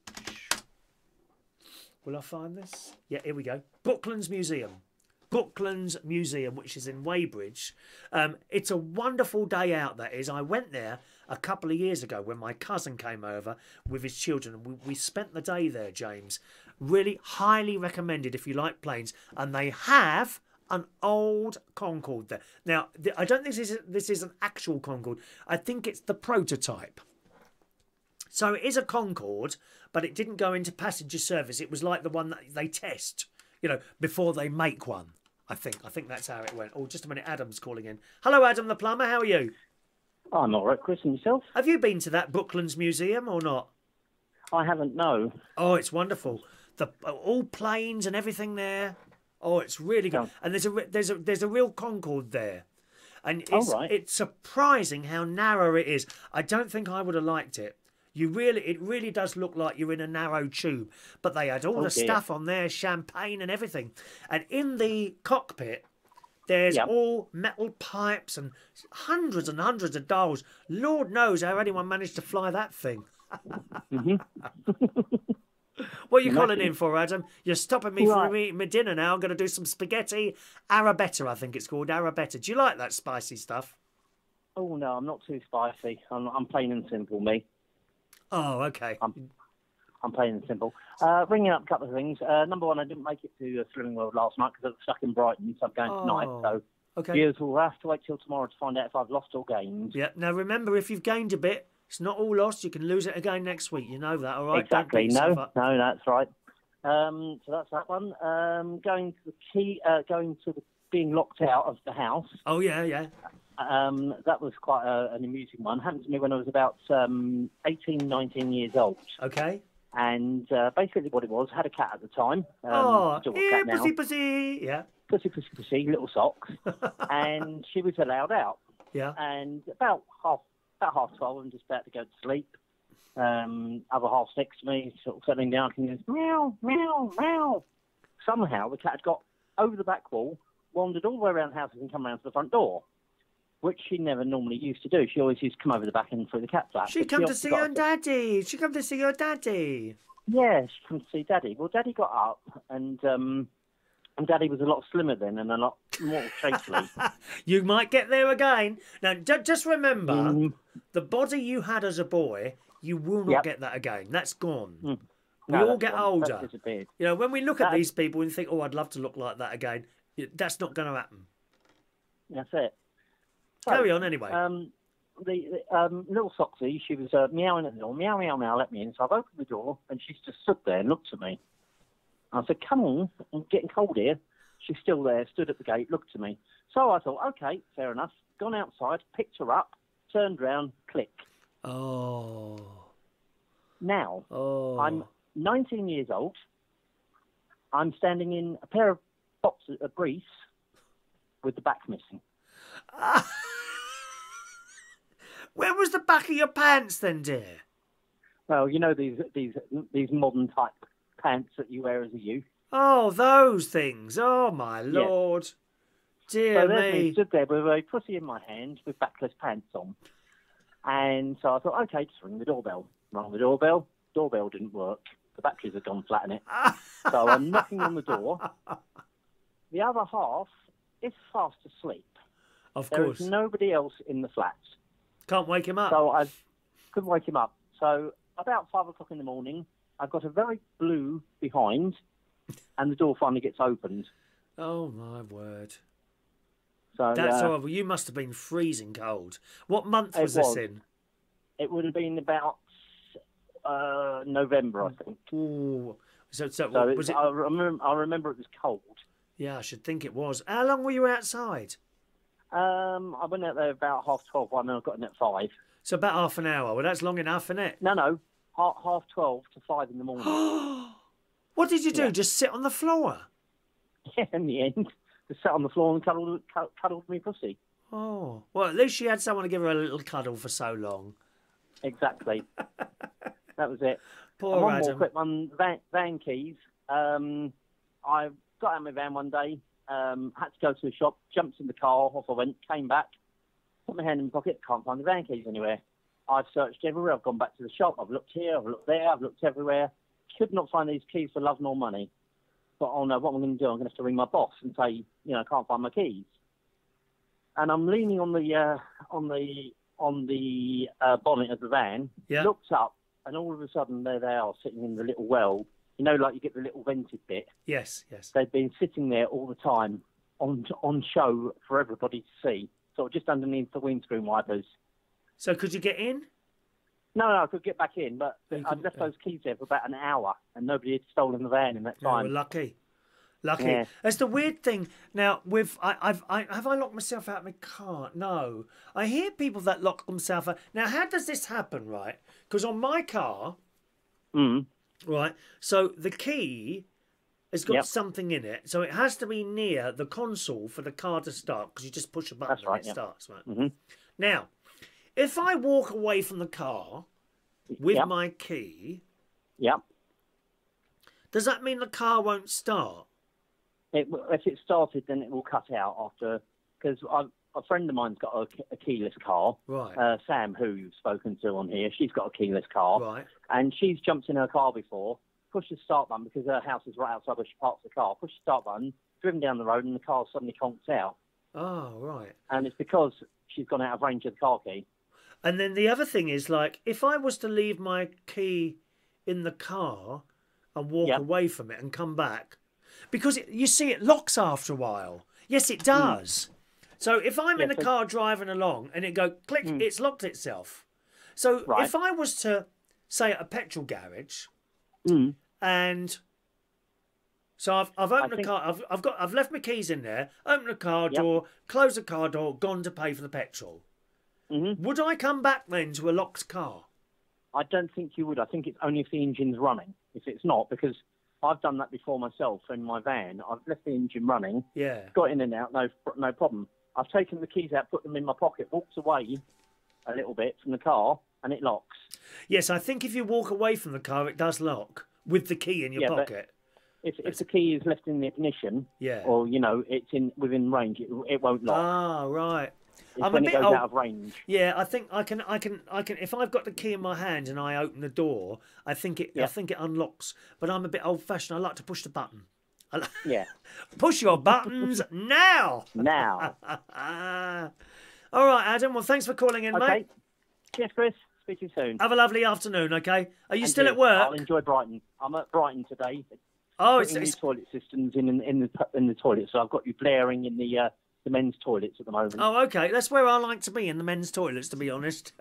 Will I find this? Yeah, here we go. Brooklands Museum. Brooklands Museum, which is in Weybridge. It's a wonderful day out, that is. I went there a couple of years ago when my cousin came over with his children. We spent the day there, James. Really highly recommended if you like planes. And they have an old Concorde there. Now, I don't think this is an actual Concorde. I think it's the prototype. So it is a Concorde, but it didn't go into passenger service. It was like the one that they test, before they make one. I think that's how it went. Oh, just a minute. Adam's calling in. Hello, Adam the plumber. How are you? I'm all right, Chris, and yourself? Have you been to that Brooklands Museum or not? I haven't, no. Oh, it's wonderful. All planes and everything there. Oh, it's really good. And there's a real Concorde there. And it's surprising how narrow it is. I don't think I would have liked it. It really does look like you're in a narrow tube. But they had all the stuff on there, champagne and everything. And in the cockpit, there's all metal pipes and hundreds of dials. Lord knows how anyone managed to fly that thing. What are you calling in for, Adam? You're stopping me from eating my dinner now. I'm going to do some spaghetti arrabbiata, I think it's called, arrabbiata. Do you like that spicy stuff? Oh, no, I'm not too spicy. I'm plain and simple, me. Oh, okay. I'm plain and simple. Ringing up a couple of things. Number one, I didn't make it to Slimming World last night because I was stuck in Brighton, so I'm going tonight. So viewers will have to wait till tomorrow to find out if I've lost or gained. Yeah. Now, remember, if you've gained a bit, it's not all lost. You can lose it again next week. You know that, all right? Exactly. No, that's right. So that's that one. Going to being locked out of the house. Oh, yeah. That was quite an amusing one. Happened to me when I was about 18, 19 years old. Okay. And basically what it was, had a cat at the time. Here, pussy. Yeah. Pussy, little socks. And she was allowed out. Yeah. And about half 12, I'm just about to go to sleep. Other half next to me, sort of settling down, and goes, meow, meow, meow. Somehow the cat had got over the back wall, wandered all the way around the house and come around to the front door, which she never normally used to do. She always used to come over the back and through the cat flap. She come to see her daddy. She come to see your daddy. Yeah, she come to see Daddy. Well, Daddy got up, and Daddy was a lot slimmer then and a lot more shapely. You might get there again. Now, just remember, the body you had as a boy, you will not get that again. That's gone. We all get older. When we look at these people and think, oh, I'd love to look like that again, that's not going to happen. That's it. So, carry on anyway. The little Soxy, she was meowing at the door, meow, meow, meow, let me in. So I've opened the door and she's just stood there and looked at me. I said, come on, I'm getting cold here. She's still there, stood at the gate, looked at me. So I thought, okay, fair enough. Gone outside, picked her up, turned round, click. Oh. Now, I'm 19 years old. I'm standing in a pair of boxers, a briefs, with the back missing. Where was the back of your pants then, dear? Well, these modern type pants that you wear as a youth. Oh, those things. Oh, my Lord. Yes. Dear so there's me. me stood there with a pussy in my hand with backless pants on. And so I thought, okay, just ring the doorbell. Rang the doorbell. Doorbell didn't work. The batteries had gone flat in it. So I'm knocking on the door. The other half is fast asleep. Of There course. is nobody else in the flat. Can't wake him up. So I couldn't wake him up. So about 5 o'clock in the morning, I've got a very blue behind, and the door finally gets opened. Oh, my word. So that's horrible. You must have been freezing cold. What month was this in? It would have been about November, I think. Ooh. So was it? I remember it was cold. Yeah, I should think it was. How long were you outside? I went out there about 12:30, and I got in at 5. So about half an hour. Well, that's long enough, isn't it? No. 12:30 to 5 in the morning. What did you do? Just sit on the floor? Yeah, in the end, just sat on the floor and cuddled me pussy. Oh, well, at least she had someone to give her a little cuddle for so long. Exactly. That was it. Poor one Adam. More quick one, van keys. I got out of my van one day, had to go to the shop, jumped in the car, off I went, came back, put my hand in my pocket, can't find the van keys anywhere. I've searched everywhere, I've gone back to the shop, I've looked here, I've looked there, I've looked everywhere. Could not find these keys for love nor money. But, oh no, what am I going to do? I'm going to have to ring my boss and say, I can't find my keys. And I'm leaning on the bonnet of the van, looked up, and all of a sudden there they are sitting in the little well. Like you get the little vented bit. Yes. They've been sitting there all the time on show for everybody to see. Sort of just underneath the windscreen wipers. So could you get in? No, I could get back in, but I'd left those keys there for about an hour, and nobody had stolen the van in that time. Oh, lucky. Yeah. That's the weird thing. Now, have I locked myself out of my car? No. I hear people that lock themselves out. Now, how does this happen, right? Because on my car, right, so the key has got something in it, so it has to be near the console for the car to start, because you just push a button and it starts, right? Mm-hmm. Now, if I walk away from the car with my key, does that mean the car won't start? If it started, then it will cut out after. Because a friend of mine's got a keyless car. Right. Sam, who you've spoken to on here, she's got a keyless car. Right. And she's jumped in her car before, pushed the start button because her house is right outside where she parks the car. Pushed the start button, driven down the road, and the car suddenly conks out. Oh, right. And it's because she's gone out of range of the car key. And then the other thing is, like, if I was to leave my key in the car and walk away from it and come back, because you see, it locks after a while. Yes, it does. So if I'm in the car driving along and it go click, it's locked itself. So if I was to say at a petrol garage, and so I've opened the car, I've left my keys in there, opened the car door, closed the car door, gone to pay for the petrol. Would I come back then to a locked car? I don't think you would. I think it's only if the engine's running. If it's not, because I've done that before myself in my van. I've left the engine running, got in and out, no problem. I've taken the keys out, put them in my pocket, walked away a little bit from the car, and it locks. Yes, I think if you walk away from the car, it does lock with the key in your pocket. If the key is left in the ignition, or it's within range, it won't lock. Ah, right. It's when it goes out of range. Yeah, I think I can. If I've got the key in my hand and I open the door, I think it unlocks. But I'm a bit old-fashioned. I like to push the button. Push your buttons now. Now. All right, Adam. Well, thanks for calling in, mate. Cheers, Chris. Speak to you soon. Have a lovely afternoon. Okay. Are you still at work? I'll enjoy Brighton. I'm at Brighton today. Oh, it's new toilet systems in the toilet, so I've got you blaring in the men's toilets at the moment. Oh, okay. That's where I like to be, in the men's toilets, to be honest.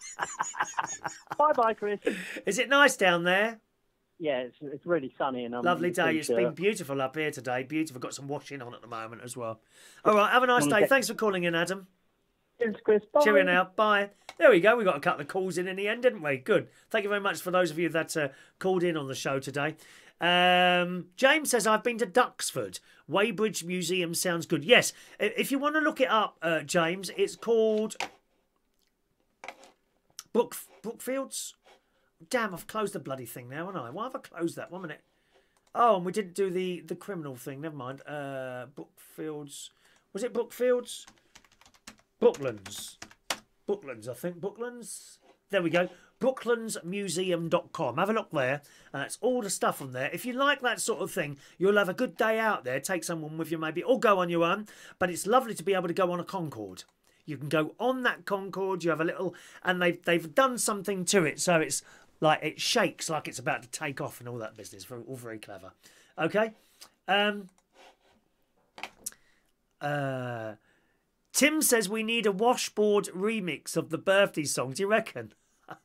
Bye-bye, Chris. Is it nice down there? Yeah, it's really sunny. And lovely day. It's been beautiful up here today. Beautiful. Got some washing on at the moment as well. All right, have a nice day. Thanks for calling in, Adam. Cheers, Chris. Bye. Cheerio now. Bye. There we go. We got a couple of calls in the end, didn't we? Good. Thank you very much for those of you that called in on the show today. James says, I've been to Duxford. Weybridge Museum sounds good. Yes, if you want to look it up, James, it's called Brookfields. Damn, I've closed the bloody thing now, haven't I? Why have I closed that? 1 minute. Oh, and we didn't do the criminal thing. Never mind. Brookfields. Was it Brookfields? Brooklands, I think. Brooklands. There we go. Brooklandsmuseum.com. Have a look there. It's all the stuff on there. If you like that sort of thing, you'll have a good day out there. Take someone with you maybe, or go on your own. But it's lovely to be able to go on a Concorde. You can go on that Concorde. You have a little, and they've done something to it, so it's like it shakes like it's about to take off and all that business. All very clever. Okay. Tim says we need a washboard remix of the birthday song. Do you reckon?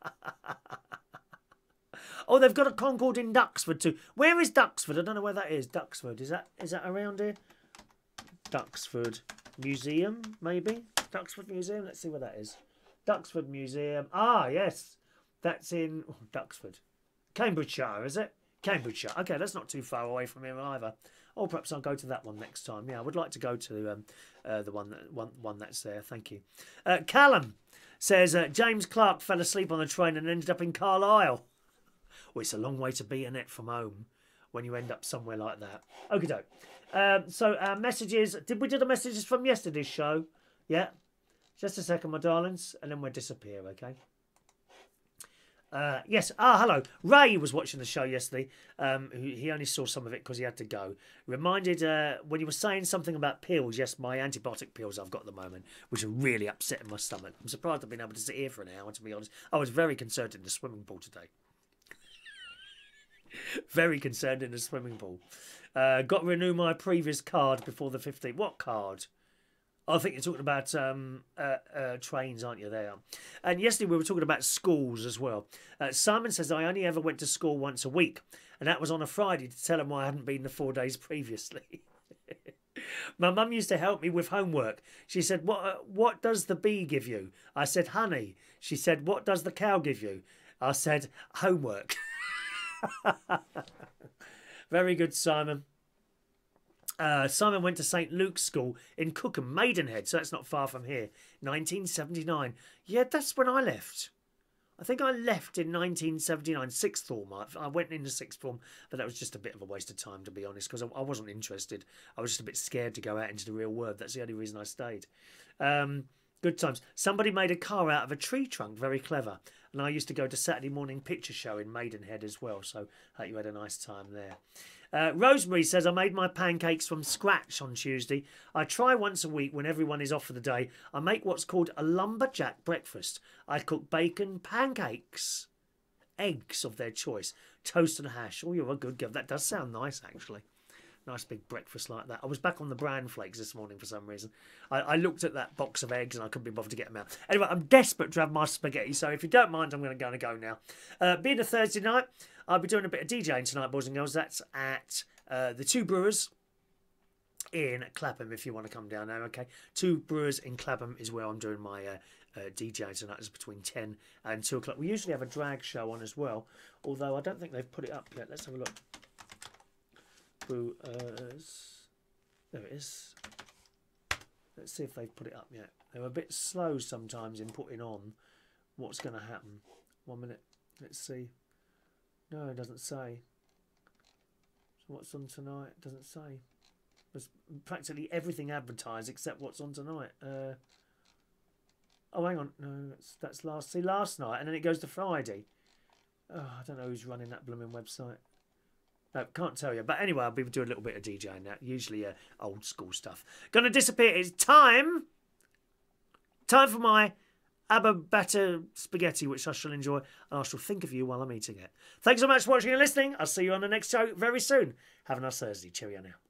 Oh, they've got a Concorde in Duxford too. Where is Duxford? I don't know where that is. Duxford. Is that around here? Duxford Museum, maybe? Duxford Museum? Let's see where that is. Duxford Museum. Ah, yes. That's in Duxford. Cambridgeshire, is it? Cambridgeshire. Okay, that's not too far away from here either. Oh, perhaps I'll go to that one next time. Yeah, I would like to go to the one that's there. Thank you. Callum says James Clark fell asleep on the train and ended up in Carlisle. Well, it's a long way to be in it from home when you end up somewhere like that. Okie doke. So our messages. Did we do the messages from yesterday's show? Yeah. Just a second, my darlings, and then we'll disappear, okay? Yes. Hello. Ray was watching the show yesterday. He only saw some of it because he had to go. Reminded when you were saying something about pills. Yes, my antibiotic pills I've got at the moment, which are really upsetting my stomach. I'm surprised I've been able to sit here for an hour, to be honest. I was very concerned in the swimming pool today. Very concerned in the swimming pool. Got to renew my previous card before the 15th. What card? I think you're talking about trains, aren't you, there? And yesterday we were talking about schools as well. Simon says, I only ever went to school once a week. And that was on a Friday to tell him why I hadn't been the 4 days previously. My mum used to help me with homework. She said, what does the bee give you? I said, honey. She said, what does the cow give you? I said, homework. Very good, Simon. Simon went to St. Luke's School in Cookham, Maidenhead, so that's not far from here. 1979. Yeah, that's when I left. I think I left in 1979, sixth form. I went into sixth form, but that was just a bit of a waste of time, to be honest, because I wasn't interested. I was just a bit scared to go out into the real world. That's the only reason I stayed. Good times. Somebody made a car out of a tree trunk. Very clever. And I used to go to Saturday morning picture show in Maidenhead as well, so I hope you had a nice time there. Rosemary says, I made my pancakes from scratch on Tuesday. I try once a week when everyone is off for the day. I make what's called a lumberjack breakfast. I cook bacon, pancakes, eggs of their choice, toast and hash. Oh, you're a good girl. That does sound nice, actually. Nice big breakfast like that. I was back on the bran flakes this morning for some reason. I looked at that box of eggs and I couldn't be bothered to get them out. Anyway, I'm desperate to have my spaghetti, so if you don't mind, I'm going to go now. Being a Thursday night, I'll be doing a bit of DJing tonight, boys and girls. That's at the Two Brewers in Clapham, if you want to come down there, okay? Two Brewers in Clapham is where I'm doing my DJ tonight. It's between 10 and 2 o'clock. We usually have a drag show on as well, although I don't think they've put it up yet. Let's have a look. Brewers. There it is. Let's see if they've put it up yet. They're a bit slow sometimes in putting on what's going to happen. 1 minute. Let's see. No, it doesn't say. So what's on tonight? It doesn't say. There's practically everything advertised except what's on tonight. Oh, hang on. No, that's last night, and then it goes to Friday. Oh, I don't know who's running that blooming website. No, can't tell you. But anyway, I'll be doing a little bit of DJing now. Usually old school stuff. Gonna disappear. It's time. Time for my Abba Batter spaghetti, which I shall enjoy. And I shall think of you while I'm eating it. Thanks so much for watching and listening. I'll see you on the next show very soon. Have a nice Thursday. Cheerio now.